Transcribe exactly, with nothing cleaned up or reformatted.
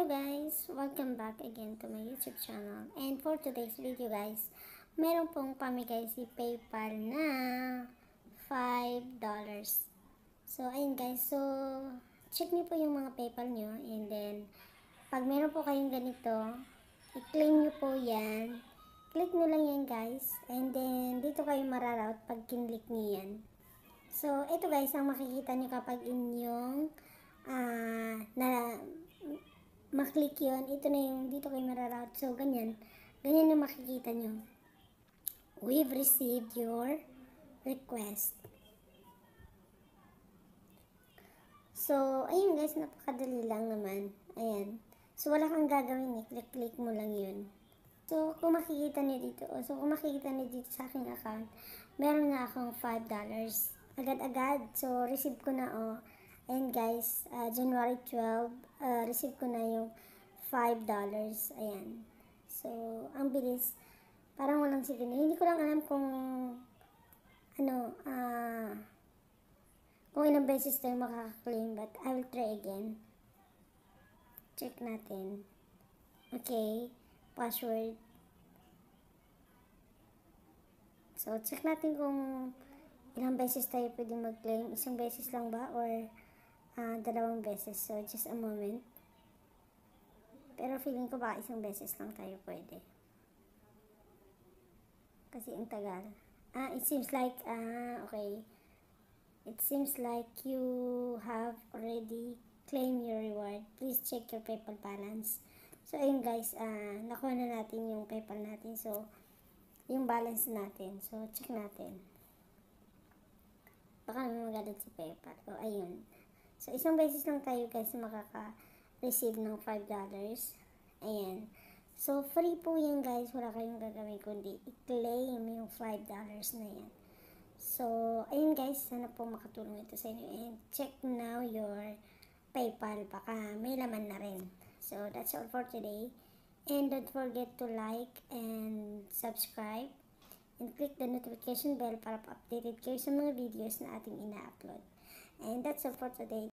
Hello guys! Welcome back again to my YouTube channel. And for today's video guys, meron pong pamigay si PayPal na five dollars. So ayun guys, so check niyo po yung mga PayPal niyo, and then pag meron po kayong ganito, i-claim niyo po yan. Click nyo lang yan guys, and then dito kayo mararoute pag kinlik niyo yan. So ito guys, ang makikita niyo kapag inyong uh, na maklik yun, ito na yung dito kayo mararoute. So, ganyan. Ganyan yung makikita nyo. We've received your request. So, ayun guys, napakadali lang naman. Ayan. So, wala kang gagawin eh. Click-click mo lang yun. So, kung makikita nyo dito, so kung makikita nyo dito sa aking account, meron na akong five dollars. Agad-agad. So, receive ko na, oh. And guys, uh, January twelfth, uh, receive ko na yung five dollars. Ayan. So, ang bilis. Parang walang segundo. Hindi ko lang alam kung ano, ah, uh, kung ilang beses tayo makaka-claim, but I will try again. Check natin. Okay. Password. So, check natin kung ilang beses tayo pwede mag-claim. Isang beses lang ba? Or Uh, dalawang beses. So, just a moment. Pero feeling ko baka isang beses lang tayo pwede. Kasi ang tagal. Ah, it seems like, ah, okay. It seems like you have already claimed your reward. Please check your PayPal balance. So, ayun guys, ah, nakuha na natin yung PayPal natin. So, yung balance natin. So, check natin. Baka naman magalit si PayPal. O, ayun. So, isang beses lang tayo guys makaka-receive ng five dollars. Ayan. So, free po yan guys. Wala kayong gagawin kundi i-claim yung five dollars na yan. So, ayun guys. Sana po makatulong ito sa inyo. And check now your PayPal. Baka may laman na rin. So, that's all for today. And don't forget to like and subscribe. And click the notification bell para pa-updated kayo sa mga videos na ating ina-upload. And that's all for today.